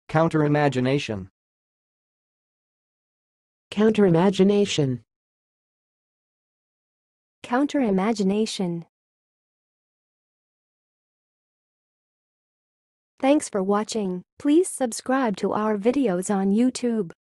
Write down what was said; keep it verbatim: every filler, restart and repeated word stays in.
Counterimagination. Counterimagination. Counterimagination. Thanks for watching. Please subscribe to our videos on YouTube.